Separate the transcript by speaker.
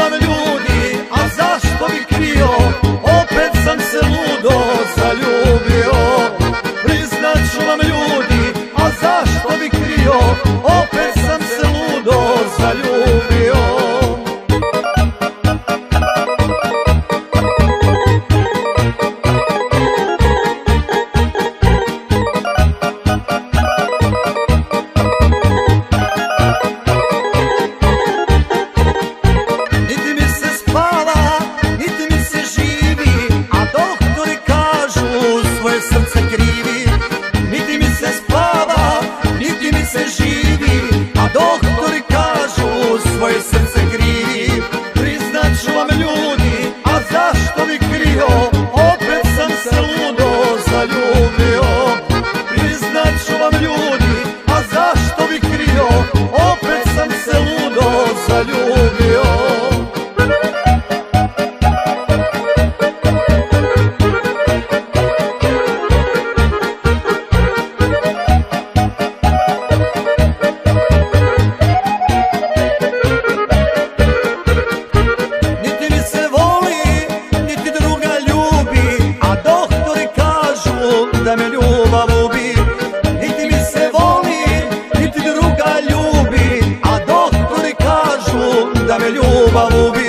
Speaker 1: vam ljudi, a zašto bi krio, opet sam se ludo zaljubio. Priznat ću vam ljudi, a zašto bi krio, opet sam se ludo zaljubio.
Speaker 2: Srce krivi, niti mi se spava, niti mi se živi, a doktori kažu svoje srce krivi.
Speaker 1: Priznat ću vam ljudi, a zašto bi krio, opet sam se ludo zaljubio. Priznat ću vam ljudi, a zašto bi krio, opet sam se ludo zaljubio.
Speaker 2: Da me ljubav ubi, niti mi se voli, niti druga ljubi, a doktori kažu da me ljubav ubi.